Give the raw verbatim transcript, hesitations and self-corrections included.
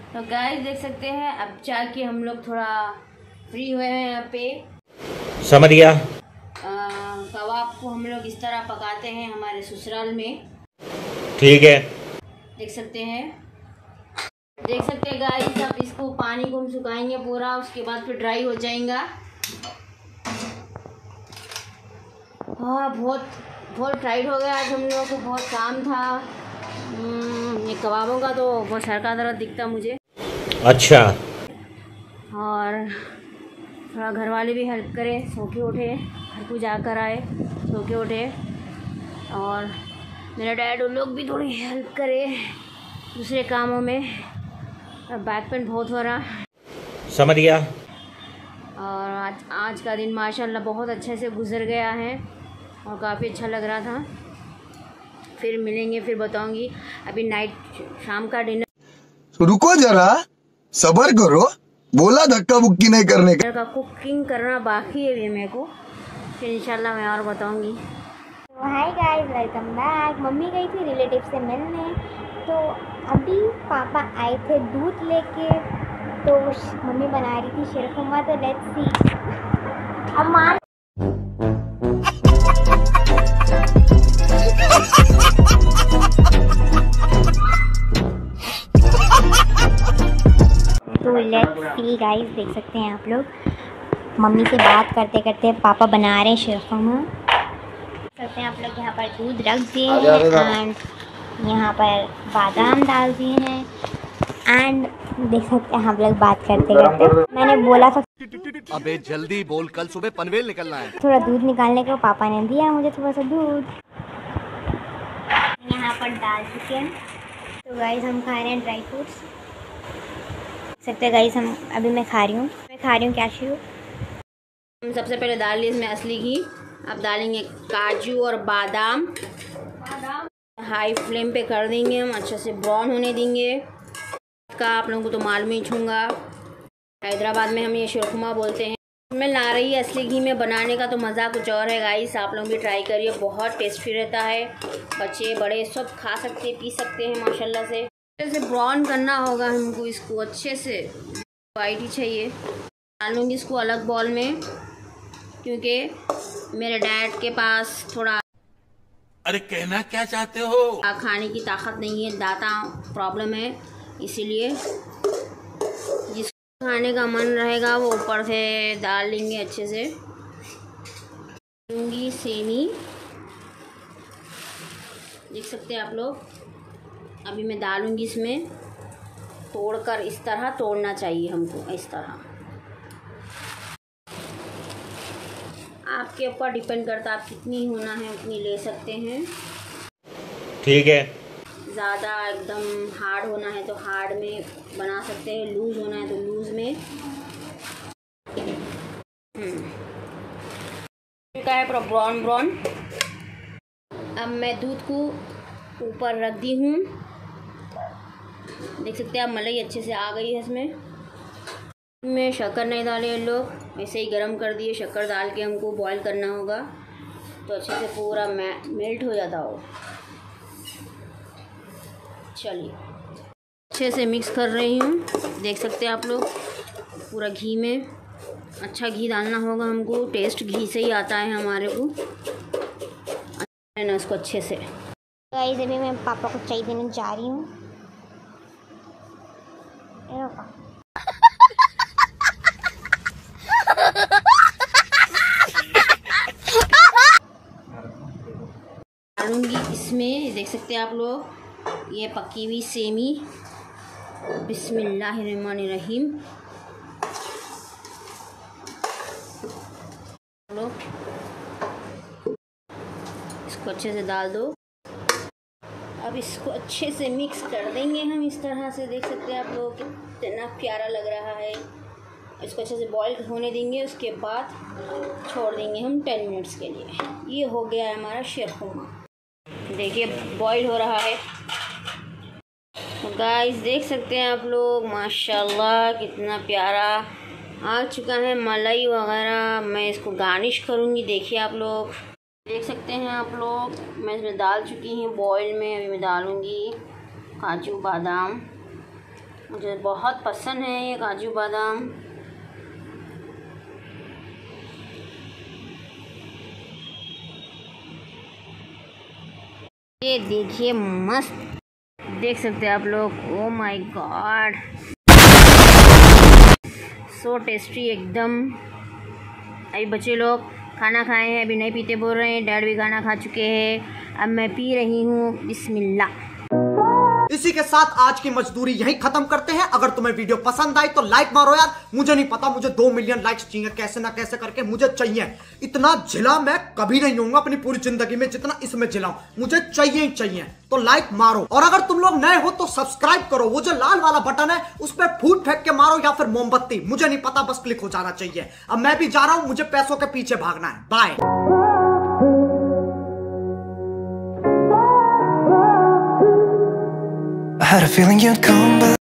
तो गाइस देख सकते हैं अब जाके हम लोग थोड़ा फ्री हुए हैं यहाँ पे। समझ गया। कबाब को हम लोग इस तरह पकाते हैं हमारे ससुराल में। ठीक है, देख सकते हैं देख सकते हैं गाइस। अब इसको पानी को हम सुखाएंगे पूरा, उसके बाद फिर ड्राई हो जाएगा। हाँ बहुत बहुत टाइट हो गया आज हम लोगों को, बहुत काम था। ये कबाबों का तो बहुत सर का दर्द दिखता मुझे। अच्छा। और थोड़ा घर वाले भी हेल्प करें, सो के उठे, घर को जाकर आए, सो के उठे। और मेरा डैड उन लोग भी थोड़ी हेल्प करे दूसरे कामों में। बैक पेन बहुत हो रहा। समझ गया। और आज आज का दिन माशाल्लाह बहुत अच्छे से गुजर गया है और काफ़ी अच्छा लग रहा था। फिर मिलेंगे, फिर बताऊंगी। अभी नाइट शाम का डिनर। रुको जरा, सब्र करो, बोला धक्का बुक्की नहीं करने का। का कुकिंग करना बाकी है अभी मेरे को, फिर इंशाल्लाह मैं और बताऊंगी। तो hi guys, welcome back. Mummy गई थी रिलेटिव से मिलने, तो अभी पापा आए थे दूध लेके, तो मम्मी बना रही थी शीरखुरमा। तो लेट्स सी अब मान तो लेट्स सी गाइस, देख सकते हैं आप लोग मम्मी से बात करते करते पापा बना रहे हैं शीरखुरमा। करते हैं आप लोग। यहाँ पर दूध रख दिए हैं एंड यहाँ पर बादाम डाल दिए हैं एंड देख सकते हैं आप लोग बात करते करते मैंने बोला था अबे जल्दी बोल, कल सुबह पनवेल निकलना है। थोड़ा दूध निकालने को पापा ने दिया मुझे थोड़ा सा दूध। यहाँ पर डाल चुके हैं। तो गाइस हम खा रहे हैं ड्राई फ्रूट्स। सकते हैं गाइस, हम अभी मैं खा रही हूँ मैं खा रही हूँ क्या शुरू। हम सबसे पहले डाल ली इसमें असली घी। अब डालेंगे काजू और बादाम। हाई फ्लेम पे कर देंगे हम, अच्छे से ब्राउन होने देंगे। का आप लोगों को तो मालूम ही छूँगा, हैदराबाद में हम ये शीरखुरमा बोलते हैं। मैं ला रही है असली घी में बनाने का तो मज़ा कुछ और है गाइस। आप लोग भी ट्राई करिए, बहुत टेस्टी रहता है। बच्चे बड़े सब खा सकते पी सकते हैं माशाल्लाह से। अच्छे से ब्राउन करना होगा हमको इसको, अच्छे से वाइट ही चाहिए। डालूँगी इसको अलग बॉल में, क्योंकि मेरे डैड के पास थोड़ा अरे कहना क्या चाहते हो, खाने की ताकत नहीं है, दाता प्रॉब्लम है, इसीलिए जिसको खाने का मन रहेगा वो ऊपर से डाल लेंगे। अच्छे से लूँगी सेमी, देख सकते हैं आप लोग। अभी मैं डालूँगी इसमें, तोड़कर इस तरह तोड़ना चाहिए हमको, इस तरह। आपके ऊपर डिपेंड करता है, आप कितनी होना है उतनी ले सकते हैं। ठीक है। ज़्यादा एकदम हार्ड होना है तो हार्ड में बना सकते हैं, लूज़ होना है तो लूज़ में। का है पूरा ब्राउन ब्राउन। अब मैं दूध को ऊपर रख दी हूँ, देख सकते हैं आप, मलाई अच्छे से आ गई है इसमें। में शक्कर नहीं डाले ये लोग, ऐसे ही गरम कर दिए। शक्कर डाल के हमको बॉईल करना होगा तो अच्छे से पूरा मेल्ट हो जाता हो। चलिए अच्छे से मिक्स कर रही हूँ, देख सकते हैं आप लोग। पूरा घी में अच्छा घी डालना होगा हमको, टेस्ट घी से ही आता है हमारे को। अच्छा ना इसको अच्छे से। गाइस अभी मैं पापा को चाय देने जा रही हूँ। डालूंगी इसमें, देख सकते हैं आप लोग, ये पकी हुई सेमी। बिस्मिल्लाहिर्रहमानिर्रहीम। लोग इसको अच्छे से डाल दो। अब इसको अच्छे से मिक्स कर देंगे हम इस तरह से, देख सकते हैं आप लोग कितना प्यारा लग रहा है। इसको अच्छे से बॉईल होने देंगे, उसके बाद छोड़ देंगे हम टेन मिनट्स के लिए। ये हो गया है हमारा शीरखुरमा। देखिए बॉईल हो रहा है। तो गाइस देख सकते हैं आप लोग, माशाल्लाह कितना प्यारा आ चुका है मलाई वगैरह। मैं इसको गार्निश करूँगी, देखिए आप लोग देख सकते हैं आप लोग। मैं इसमें डाल चुकी हूँ बॉईल में। अभी मैं डालूँगी काजू बादाम, मुझे बहुत पसंद है ये काजू बादाम। ये देखिए मस्त, देख सकते हैं आप लोग। Oh my god, so tasty एकदम। अभी बच्चे लोग खाना खाए हैं, अभी नहीं पीते बोल रहे हैं। डैड भी खाना खा चुके हैं, अब मैं पी रही हूँ। बिस्मिल्लाह। इसी के साथ आज की मजदूरी यहीं खत्म करते हैं। अगर तुम्हें वीडियो पसंद आई तो लाइक मारो यार। मुझे नहीं पता, मुझे दो मिलियन लाइक्स चाहिए, कैसे ना कैसे करके मुझे चाहिए। इतना झिला मैं कभी नहीं होऊंगा अपनी पूरी जिंदगी में जितना इसमें झिलाऊं, मुझे चाहिए ही चाहिए। तो लाइक मारो, और अगर तुम लोग नए हो तो सब्सक्राइब करो। वो जो लाल वाला बटन है उस पर फूट फेंक के मारो या फिर मोमबत्ती, मुझे नहीं पता, बस क्लिक हो जाना चाहिए। अब मैं भी जा रहा हूं, मुझे पैसों के पीछे भागना है। Bye. I had a feeling you'd come back.